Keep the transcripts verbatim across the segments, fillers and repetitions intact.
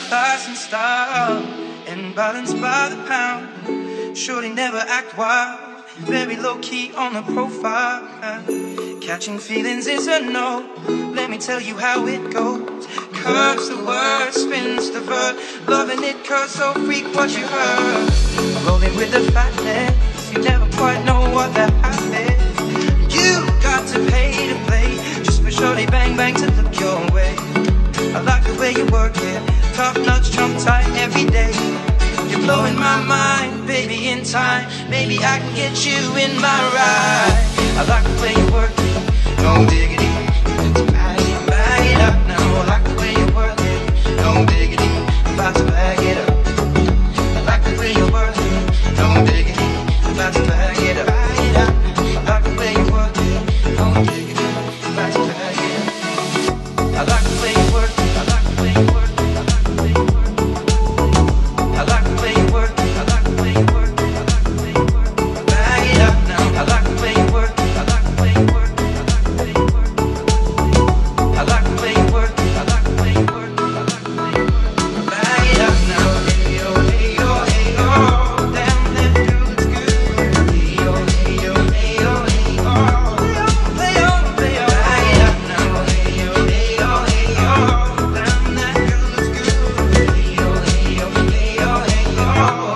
class and style, and balanced by the pound. Shorty never act wild, very low-key on the profile. Catching feelings is a no, let me tell you how it goes. Curves the word, spins the verb, loving it cause so freak what you heard. Rolling with the fatness, you never quite know what that happens. You got to pay to play, just for shorty bang bang to look your way. I like the way you work it, top notch, trump tight every day. You're blowing my mind, baby, in time, maybe I can get you in my ride. I like the way you work it, no diggity, just bag it, bag it up now. I like the way you work it, no diggity, I'm about to bag it up. I like the way you work it, no diggity, I'm about to bag it up, bag it up. I like the way you work it, no diggity, I'm about to bag it up. I like the way you work it, I like the way you work it, I like the way you work it. I like the way you work it, I like the way you work it, I like the way you work it. Bag it up now. I like the way you work it, I like the way you work it, I like the way you work it. I like the way you work it, I like the way you work it, I like the way you work it. Bag it up now. Hey yo, hey yo, hey yo, damn that girl looks good. Hey yo, hey yo, hey yo, hey yo, play on, play on. Bag it up now. Hey yo, hey yo, hey yo, damn that girl looks good. Hey yo, hey yo, hey yo, hey yo.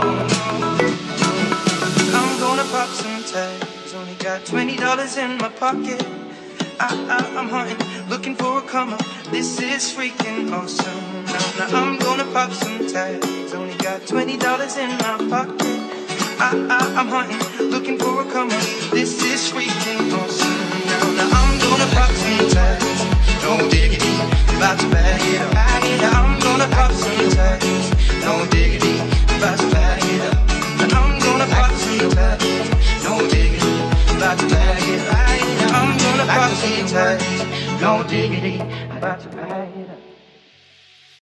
I'm gonna pop some tags, only got twenty dollars in my pocket. I, I, I'm hunting, looking for a come up. This is freaking awesome. Now, now I'm gonna pop some tags, only got twenty dollars in my pocket. I, I, I'm hunting, looking for a come up. This is freaking awesome. Now, now I'm gonna pop some tags, no diggity, about to bag it up. Bag it up. I'm gonna pop some tags, no diggity, about to bag it up. Now I'm gonna pop some tags, no diggity, about to bag it up. I'm gonna pop some tags, no diggity, about to bag it up.